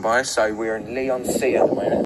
by. So we're in Leon C at the moment.